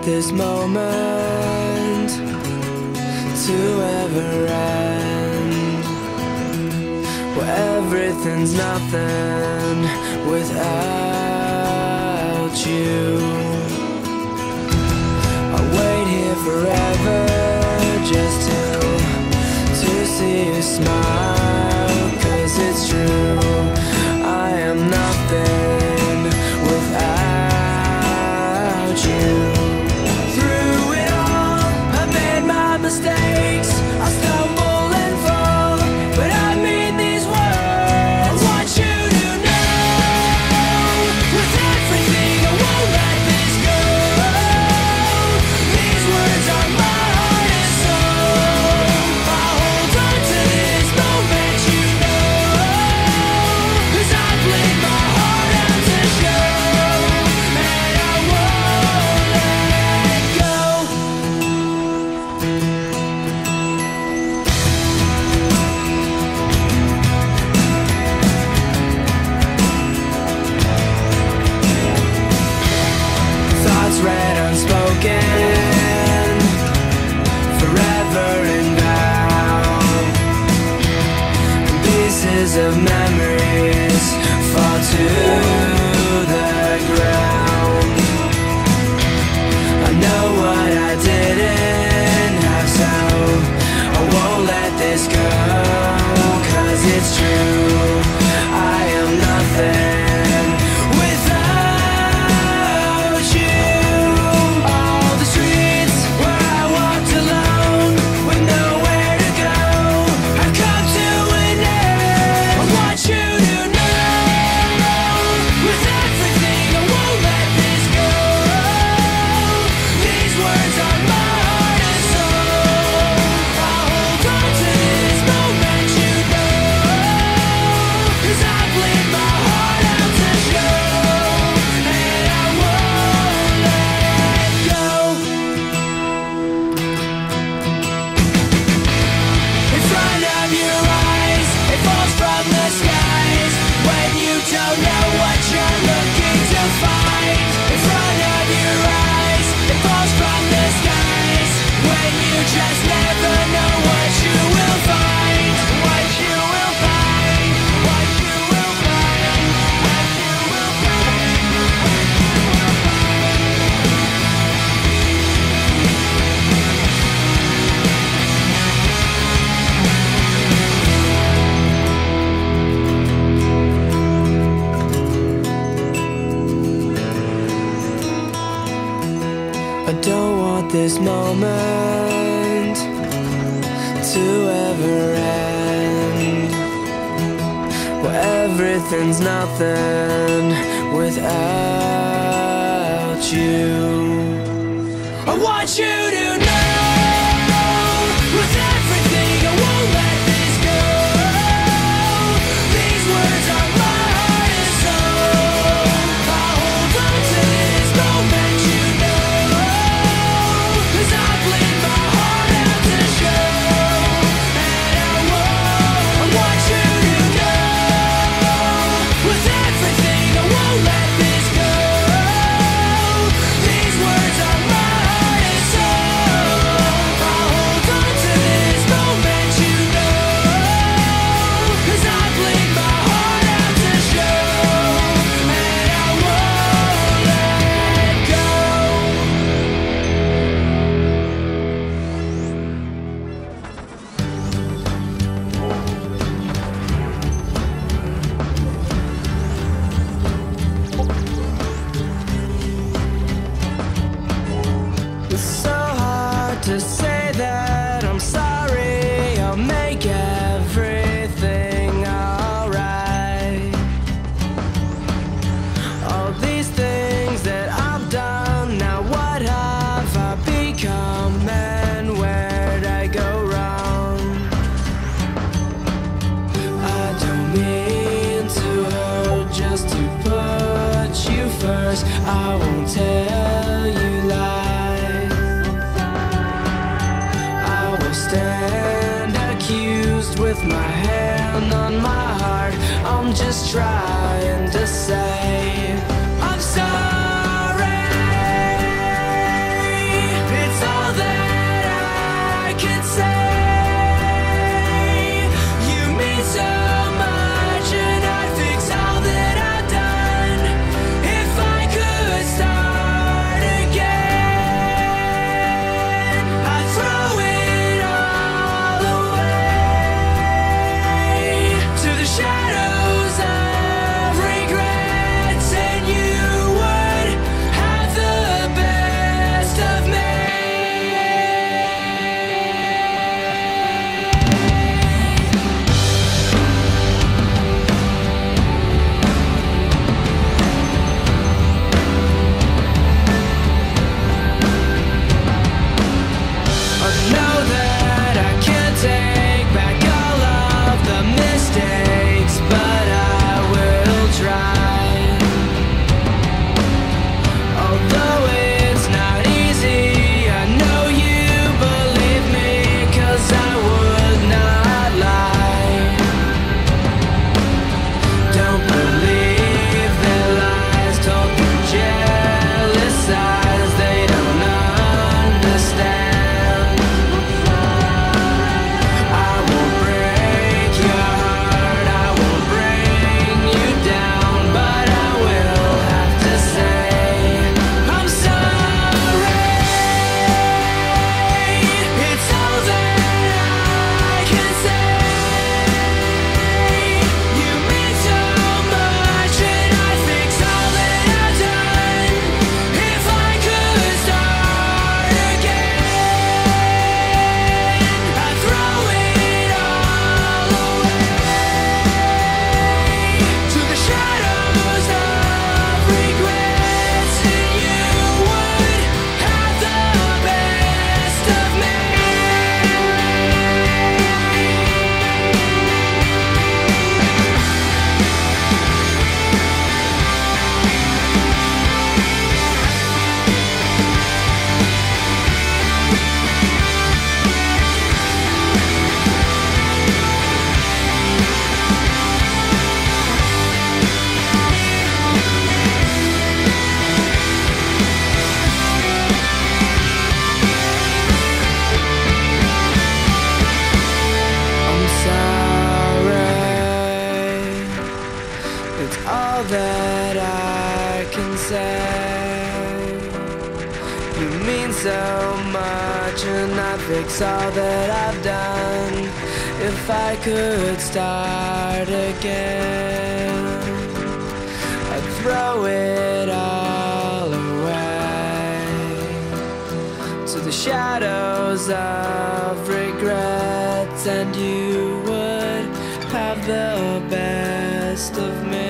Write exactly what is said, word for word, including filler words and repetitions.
this moment to ever end, where everything's nothing without you. I'll wait here forever just to, to see you smile, 'cause it's true, I am nothing without you. Through it all, I made my mistakes, I stumble and fall, but I mean these words. I want you to know, with everything I won't let this go. These words are my heart and soul. I'll hold on to this moment, you know, 'cause I played my heart out to show, and I won't let go. Thoughts read unspoken, forever inbound. Pieces of memories fall to the ground. I know what I didn't have, so I won't let this go, 'cause it's true, I am nothing without you. All the streets where I walked alone with nowhere to go have come to an end. I want you to know, with everything I won't let this go. These words are my heart and soul. I'll hold on to this moment, you know, 'cause I played my heart out to show, and I won't let go. In front of your eyes, it falls from the skies when you don't know what you're looking to find. In front of your eyes, it falls from the skies when you just never know what you will find. What you will find, what you will find, what you will find, what you will I don't want this moment to ever end, where everything's nothing without you. I want you to know, with everything I won't let this go. These words are my heart and soul. I'll hold on to this moment, you know, 'cause I played my heart out to show, and I won't. I want you to know, with everything I won't let this go. These words are my heart and soul. I'll hold on to this moment, you know, 'cause I played my heart out to show, and I won't let go. It's so hard to say that I'm sorry. I'll make everything alright. All these things that I've done, now what have I become, and where'd I go wrong? I don't mean to hurt, just to put you first. I won't tell you lies. I will stand accused with my hand on my heart. I'm just trying to say I'm sorry. fix all that I've done. If I could start again, I'd throw it all away to the shadows of regrets, and you would have the best of me.